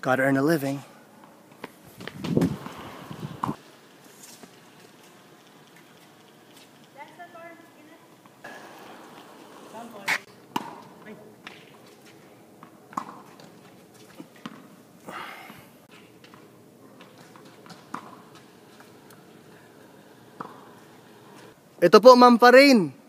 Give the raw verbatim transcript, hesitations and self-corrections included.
Gotta earn a living. Ito po, Ma'am Parin.